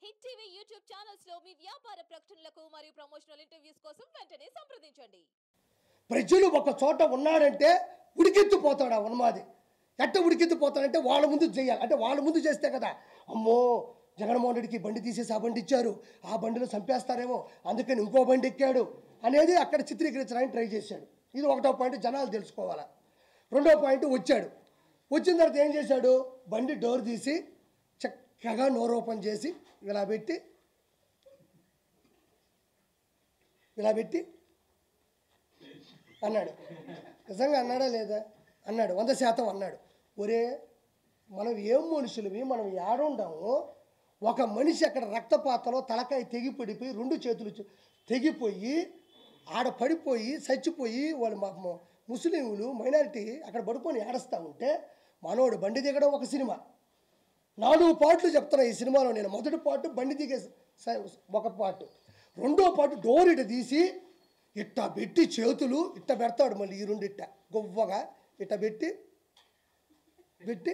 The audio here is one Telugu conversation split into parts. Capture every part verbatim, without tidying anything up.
హిట్ టీవీ యూట్యూబ్ ఛానల్స్ లో మీ వ్యాపార ప్రకటనలకు మరియు ప్రమోషనల్ ఇంటర్వ్యూస్ కోసం వెంటనే సంప్రదించండి. ప్రజలు ఒక చోట ఉన్నాడంటే ఉడికెత్తిపోతాడు ఆ ఉన్మాది. ఎట్ట ఉడికెత్తిపోతాడంటే వాళ్ళ ముందు చేయాలి. అంటే వాళ్ళ ముందు చేస్తే కదా, అమ్మో జగన్మోహన్ రెడ్డికి బండి తీసేసి ఆ బండి ఇచ్చారు, ఆ బండిలో చంపేస్తారేమో అందుకని ఇంకో బండి ఎక్కాడు అనేది అక్కడ చిత్రీకరించడానికి ట్రై చేశాడు. ఇది ఒకటో పాయింట్, జనాలు తెలుసుకోవాలా. రెండో పాయింట్, వచ్చాడు. వచ్చిన తర్వాత ఏం చేశాడు, బండి డోర్ తీసి చక్కగా నోరు ఓపెన్ చేసి ఇలా పెట్టి ఇలా పెట్టి అన్నాడు. నిజంగా అన్నాడా లేదా? అన్నాడు, వంద శాతం అన్నాడు. ఒరే మనం ఏం మనుషులవి, మనం ఏడుండాము. ఒక మనిషి అక్కడ రక్తపాతలో తలకాయ తెగిపడిపోయి రెండు చేతులు తెగిపోయి ఆడ పడిపోయి చచ్చిపోయి వాళ్ళు మాకు ముస్లింలు మైనారిటీ అక్కడ పడుకొని ఏడుస్తూ ఉంటే మనోడు బండి దిగడం ఒక సినిమా. నాలుగు పాటలు చెప్తున్నా ఈ సినిమాలో నేను. మొదటి పాటు బండి దిగే ఒక పాటు, రెండో పాటు డోర్ ఇట తీసి ఇట్ట పెట్టి చేతులు ఇట్ట పెడతాడు. మళ్ళీ ఈ రెండు ఇట్ట గొవ్వగా ఇట్ట పెట్టి పెట్టి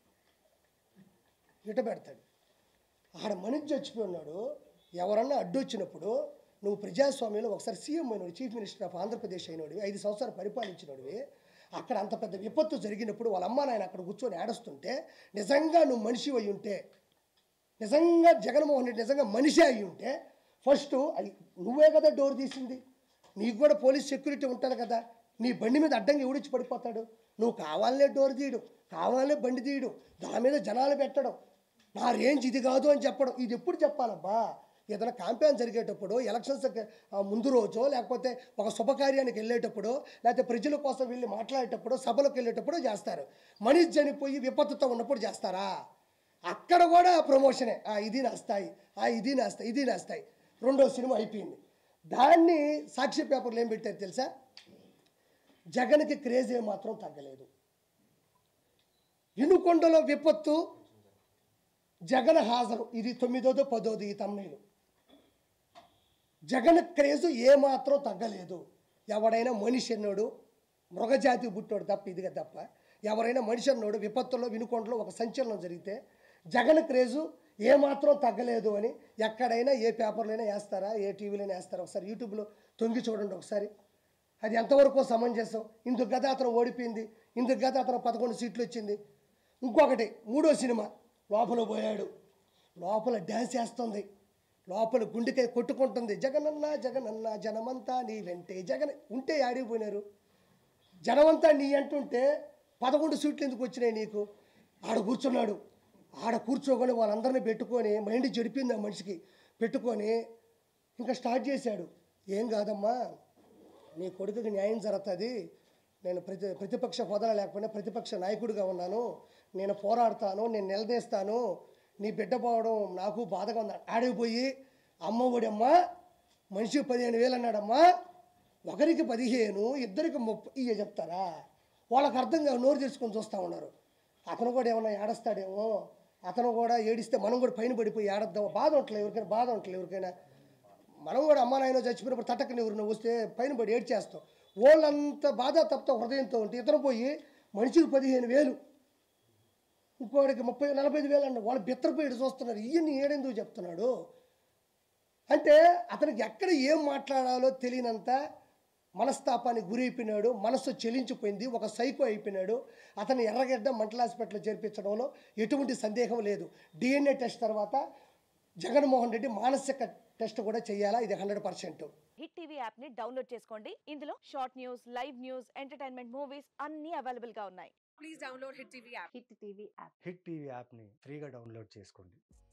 ఇట్ట పెడతాడు. ఆడ మనిషి చచ్చిపోయి ఉన్నాడు. ఎవరన్నా అడ్డొచ్చినప్పుడు నువ్వు ప్రజాస్వామ్యంలో ఒకసారి సీఎం అయినోడు, చీఫ్ మినిస్టర్ ఆఫ్ ఆంధ్రప్రదేశ్ అయినోడివి, ఐదు సంవత్సరాలు పరిపాలించినోడివి, అక్కడ అంత పెద్ద విపత్తు జరిగినప్పుడు వాళ్ళ అమ్మ నాయన అక్కడ కూర్చొని ఏడుస్తుంటే నిజంగా నువ్వు మనిషి అయి ఉంటే, నిజంగా జగన్మోహన్ రెడ్డి నిజంగా మనిషి అయి ఉంటే ఫస్ట్ అది నువ్వే కదా డోర్ తీసింది. నీకు కూడా పోలీస్ సెక్యూరిటీ ఉంటుంది కదా. నీ బండి మీద అడ్డంగా ఎవడిచ్చి పడిపోతాడు? నువ్వు కావాలనే డోర్ తీయడం, కావాలనే బండి తీయడం, దాని మీద జనాలు పెట్టడం, నా రేంజ్ ఇది కాదు అని చెప్పడం. ఇది ఎప్పుడు చెప్పాలబ్బా? ఏదైనా క్యాంపెయిన్ జరిగేటప్పుడు, ఎలక్షన్స్ ముందు రోజో, లేకపోతే ఒక శుభకార్యానికి వెళ్ళేటప్పుడు, లేకపోతే ప్రజల కోసం వెళ్ళి మాట్లాడేటప్పుడు, సభలకు వెళ్ళేటప్పుడు చేస్తారు. మనిషి చనిపోయి విపత్తుతో ఉన్నప్పుడు చేస్తారా? అక్కడ కూడా ప్రమోషనే. ఇది నాస్తాయి, ఇది నాస్తాయి, ఇది నాస్తాయి. రెండో సినిమా అయిపోయింది. దాన్ని సాక్షి పేపర్లు ఏం పెట్టారు తెలుసా? జగన్కి క్రేజ్ ఏమాత్రం తగ్గలేదు. వినుకొండలో విపత్తు, జగన్ హాజరు. ఇది తొమ్మిదోదో పదోది ఈ తమ్ముళ్ళు. జగన్ క్రేజు ఏమాత్రం తగ్గలేదు. ఎవడైనా మనిషి అన్నాడు, మృగజాతి పుట్టాడు తప్ప ఇదిగా తప్ప ఎవరైనా మనిషి అన్నాడు విపత్తులో వినుకొండలో ఒక సంచలనం జరిగితే జగన్ క్రేజు ఏమాత్రం తగ్గలేదు అని ఎక్కడైనా ఏ పేపర్లైనా వేస్తారా, ఏ టీవీలైనా వేస్తారా? ఒకసారి యూట్యూబ్లో తొంగి చూడండి ఒకసారి. అది ఎంతవరకు సమంజసం? ఇందుకు గత అతను ఓడిపోయింది, ఇందుకు గత అతను పదకొండు సీట్లు వచ్చింది. ఇంకొకటి మూడో సినిమా, లోపల పోయాడు, లోపల డ్యాన్స్ వేస్తుంది, లోపల గుండెకాయ కొట్టుకుంటుంది. జగనన్న జగనన్న జనమంతా నీ వెంటే జగన్ ఉంటే ఆడిపోయినారు. జనమంతా నీ అంటుంటే పదకొండు సీట్లు ఎందుకు వచ్చినాయి నీకు? ఆడ కూర్చున్నాడు. ఆడ కూర్చోకొని వాళ్ళందరినీ పెట్టుకొని మైండ్ చెడిపింది ఆ మనిషికి. పెట్టుకొని ఇంకా స్టార్ట్ చేశాడు. ఏం కాదమ్మా, నీ కొడుకుకి న్యాయం జరుగుతుంది. నేను ప్రతి ప్రతిపక్ష హోదా లేకపోయినా ప్రతిపక్ష నాయకుడిగా ఉన్నాను, నేను పోరాడతాను, నేను నిలదీస్తాను. నీ బిడ్డ పోవడం నాకు బాధగా ఉంది. ఆడిపోయి అమ్మ ఒడమ్మా మనిషికి పదిహేను వేలు అన్నాడమ్మా, ఒకరికి పదిహేను ఇద్దరికి ముప్పై ఇయ్య చెప్తారా? వాళ్ళకి అర్థం కాదు, నోరు తెరుచుకొని చూస్తూ ఉన్నారు. అతను కూడా ఏమన్నా ఏడుస్తాడేమో, అతను కూడా ఏడిస్తే మనం కూడా పైన పడిపోయి ఏడద్దాం. బాధ ఉండట్లేదు ఎవరికైనా, బాధ ఉండట్లేదు ఎవరికైనా. మనం కూడా అమ్మ నాయన చచ్చిపోయినప్పుడు తట్టకని ఎవరు వస్తే పైన పడి ఏడ్చేస్తాం. వాళ్ళంత బాధ తప్ప హృదయంతో ఉంటే ఇతను పోయి మనిషికి పదిహేను వేలు ఇంకోటికి ముప్పై నలభై ఐదు వేలు అన్న వాళ్ళు బెత్తరపోయి చూస్తున్నారు. ఈయన్ని ఏడెందుకు చెప్తున్నాడు అంటే అతనికి ఎక్కడ ఏం మాట్లాడాలో తెలియనంత మనస్తాపానికి గురి అయిపోయినాడు. మనస్సు చెలించిపోయింది, ఒక సైకో అయిపోయినాడు. అతను ఎర్రగడ్డ మెంటల్ హాస్పిటల్లో చేర్పించడంలో ఎటువంటి సందేహం లేదు. డిఎన్ఏ టెస్ట్ తర్వాత జగన్మోహన్ రెడ్డి మానసిక టెస్ట్ కూడా చేయాలా, ఇది hundred percent. Hit TV app ని డౌన్లోడ్ చేసుకోండి. ఇందులో short news, live news, entertainment movies అన్ని అవైలబుల్ గా ఉన్నాయి. Please download Hit T V app. Hit TV app hit TV యాప్ని ఫ్రీగా డౌన్లోడ్ చేసుకోండి.